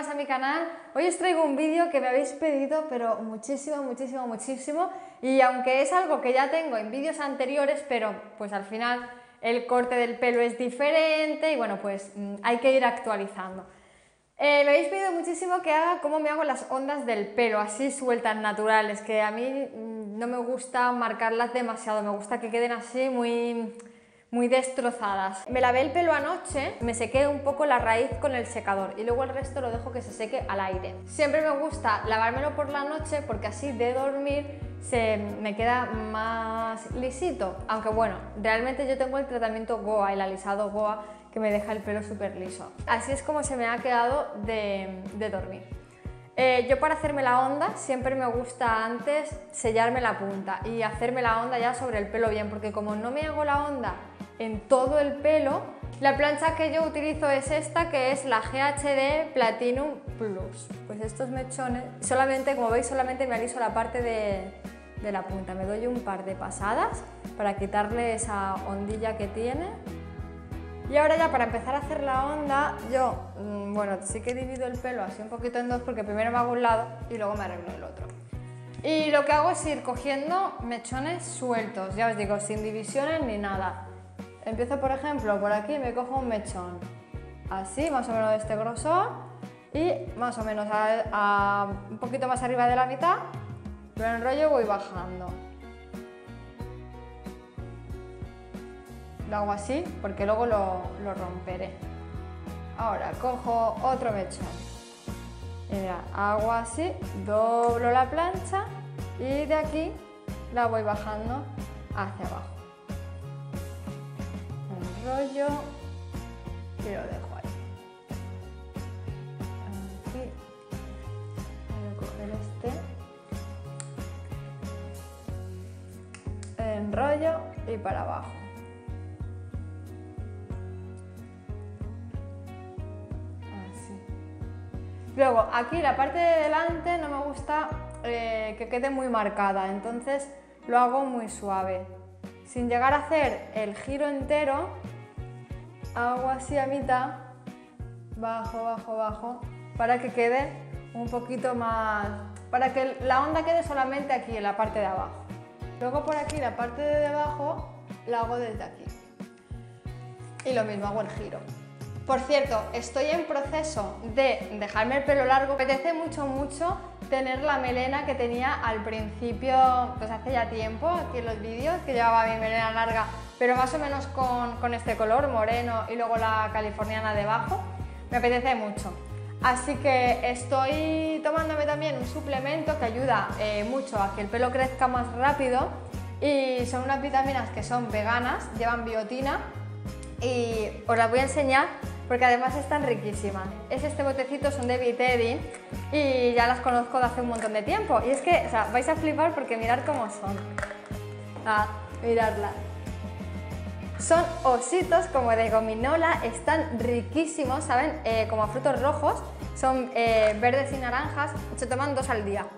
más a mi canal. Hoy os traigo un vídeo que me habéis pedido pero muchísimo y aunque es algo que ya tengo en vídeos anteriores, pero pues al final el corte del pelo es diferente y bueno, pues hay que ir actualizando. Me habéis pedido muchísimo que haga cómo me hago las ondas del pelo, así sueltas, naturales, que a mí no me gusta marcarlas demasiado, me gusta que queden así muy destrozadas. Me lavé el pelo anoche, me sequé un poco la raíz con el secador y luego el resto lo dejo que se seque al aire. Siempre me gusta lavármelo por la noche porque así de dormir me queda más lisito, aunque bueno, realmente yo tengo el tratamiento Goa, el alisado Goa, que me deja el pelo súper liso. Así es como se me ha quedado de dormir. Yo para hacerme la onda siempre me gusta antes sellarme la punta y hacerme la onda ya sobre el pelo bien, porque como no me hago la onda en todo el pelo, la plancha que yo utilizo es esta, que es la GHD Platinum Plus. Pues estos mechones, solamente, como veis, solamente me aliso la parte de la punta. Me doy un par de pasadas para quitarle esa ondilla que tiene. Y ahora ya para empezar a hacer la onda, yo, bueno, sí que divido el pelo así un poquito en dos porque primero me hago un lado y luego me arreglo el otro. Y lo que hago es ir cogiendo mechones sueltos, ya os digo, sin divisiones ni nada. Empiezo, por ejemplo, por aquí me cojo un mechón, así, más o menos de este grosor, y más o menos un poquito más arriba de la mitad, lo enrollo y voy bajando. Lo hago así porque luego lo romperé. Ahora cojo otro mechón y mira, hago así, doblo la plancha y de aquí la voy bajando hacia abajo. Enrollo y lo dejo ahí. Aquí voy a coger este, enrollo y para abajo. Luego, aquí la parte de delante no me gusta que quede muy marcada, entonces lo hago muy suave. Sin llegar a hacer el giro entero, hago así a mitad, bajo, bajo, bajo, para que quede un poquito más, para que la onda quede solamente aquí, en la parte de abajo. Luego por aquí, la parte de debajo, la hago desde aquí. Y lo mismo, hago el giro. Por cierto, estoy en proceso de dejarme el pelo largo. Me apetece mucho tener la melena que tenía al principio, pues hace ya tiempo, aquí en los vídeos, que llevaba mi melena larga, pero más o menos con este color, moreno, y luego la californiana debajo. Me apetece mucho. Así que estoy tomándome también un suplemento que ayuda mucho a que el pelo crezca más rápido, y son unas vitaminas que son veganas, llevan biotina, y os las voy a enseñar porque además están riquísimas. Es este botecito, son de Vitedi y ya las conozco de hace un montón de tiempo. Y es que, o sea, vais a flipar porque mirad cómo son. Miradlas. Son ositos como de gominola, están riquísimos, ¿saben? Como a frutos rojos, son verdes y naranjas, se toman 2 al día.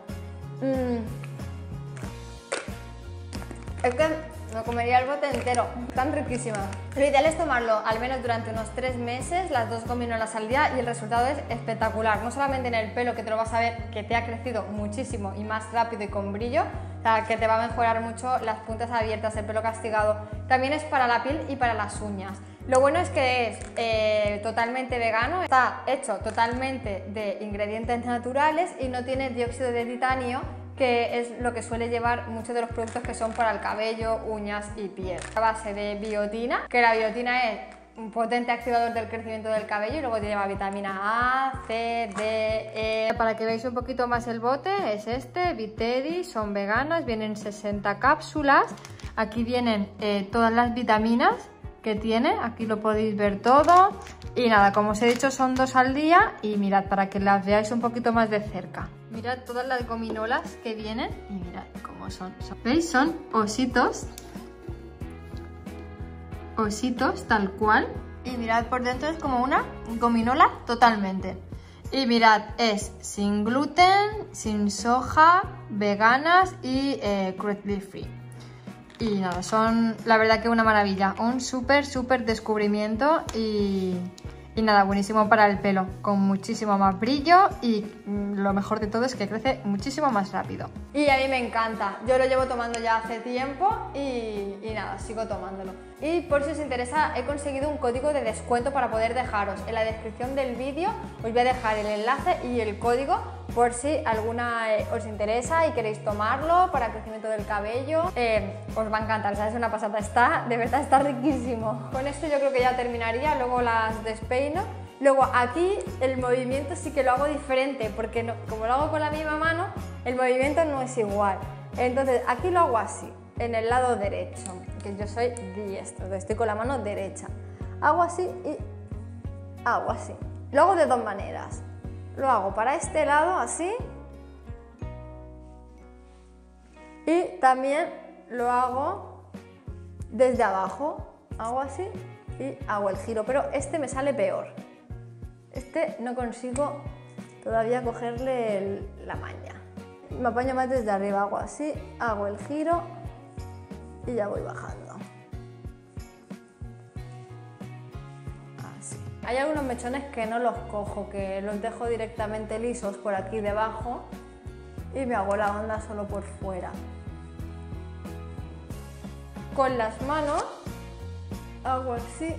Es que me comería el bote entero, están riquísimas. Lo ideal es tomarlo al menos durante unos 3 meses, las 2 gominolas al día, y el resultado es espectacular. No solamente en el pelo, que te lo vas a ver que te ha crecido muchísimo y más rápido y con brillo, o sea, que te va a mejorar mucho las puntas abiertas, el pelo castigado. También es para la piel y para las uñas. Lo bueno es que es totalmente vegano, está hecho totalmente de ingredientes naturales y no tiene dióxido de titanio, que es lo que suele llevar muchos de los productos que son para el cabello, uñas y piel. A base de biotina, que la biotina es un potente activador del crecimiento del cabello, y luego lleva vitamina A, C, D, E. Para que veáis un poquito más el bote, es este, Vitedi, son veganas, vienen 60 cápsulas, aquí vienen todas las vitaminas que tiene, aquí lo podéis ver todo, y nada, como os he dicho, son 2 al día, y mirad, para que las veáis un poquito más de cerca. Mirad todas las gominolas que vienen y mirad cómo son. ¿Veis? Son ositos. Ositos tal cual. Y mirad, por dentro es como una gominola totalmente. Y mirad, es sin gluten, sin soja, veganas y cruelty free. Y nada, son la verdad que una maravilla. Un súper descubrimiento y Y nada, buenísimo para el pelo, con muchísimo más brillo y lo mejor de todo es que crece muchísimo más rápido. Y a mí me encanta, yo lo llevo tomando ya hace tiempo y nada, sigo tomándolo. Y por si os interesa, he conseguido un código de descuento para poder dejaros. En la descripción del vídeo os voy a dejar el enlace y el código por si alguna os interesa y queréis tomarlo para el crecimiento del cabello. Os va a encantar, o sea, es una pasada, de verdad está riquísimo. Con esto yo creo que ya terminaría, luego las despeino. Luego aquí el movimiento sí que lo hago diferente porque no, como lo hago con la misma mano, el movimiento no es igual. Entonces aquí lo hago así, en el lado derecho, que yo soy diestro, estoy con la mano derecha. Hago así y hago así. Lo hago de dos maneras. Lo hago para este lado así y también lo hago desde abajo. Hago así y hago el giro, pero este me sale peor. Este no consigo todavía cogerle la maña. Me apaño más desde arriba, hago así, hago el giro y ya voy bajando. Así. Hay algunos mechones que no los cojo, que los dejo directamente lisos por aquí debajo y me hago la onda solo por fuera. Con las manos hago así.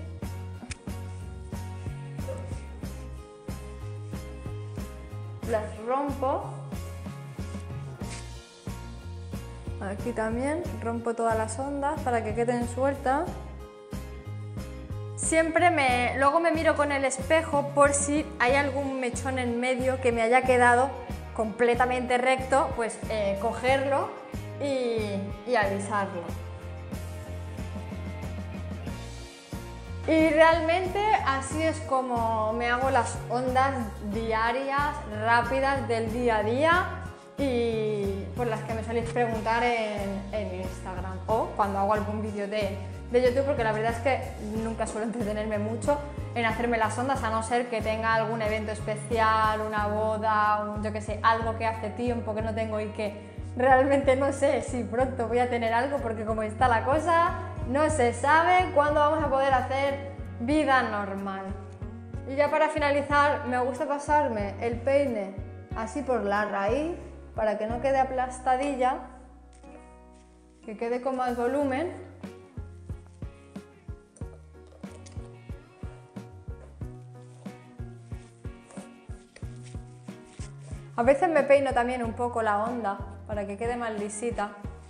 Las rompo. Aquí también rompo todas las ondas para que queden sueltas. Luego me miro con el espejo por si hay algún mechón en medio que me haya quedado completamente recto, pues cogerlo y alisarlo. Y realmente así es como me hago las ondas diarias, rápidas del día a día y por las que me soléis preguntar en Instagram o cuando hago algún vídeo de YouTube, porque la verdad es que nunca suelo entretenerme mucho en hacerme las ondas, a no ser que tenga algún evento especial, una boda, yo que sé, algo que hace tiempo que no tengo y que realmente no sé si pronto voy a tener algo, porque como está la cosa, no se sabe cuándo vamos a poder hacer vida normal. Y ya para finalizar, me gusta pasarme el peine así por la raíz para que no quede aplastadilla, que quede con más volumen. A veces me peino también un poco la onda para que quede más lisita.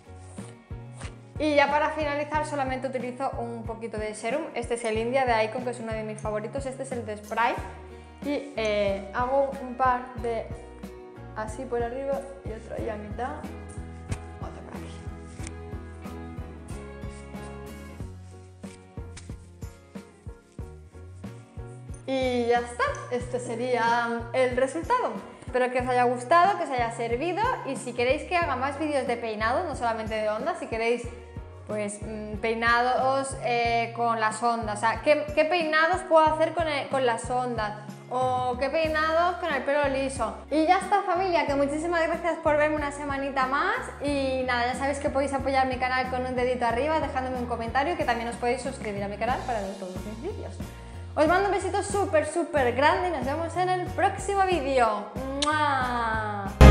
Y ya para finalizar solamente utilizo un poquito de serum. Este es el India de Icon, que es uno de mis favoritos. Este es el de spray. Y hago un par de así por arriba y otro ahí a mitad. Otro por aquí. Y ya está. Este sería el resultado. Espero que os haya gustado, que os haya servido y si queréis que haga más vídeos de peinado, no solamente de ondas, si queréis pues peinados con las ondas, o sea, ¿qué peinados puedo hacer con las ondas? O qué peinados con el pelo liso. Y ya está, familia, que muchísimas gracias por verme una semanita más y nada, ya sabéis que podéis apoyar mi canal con un dedito arriba, dejándome un comentario y que también os podéis suscribir a mi canal para ver todos mis vídeos. Os mando un besito súper grande y nos vemos en el próximo vídeo. ¡Mua!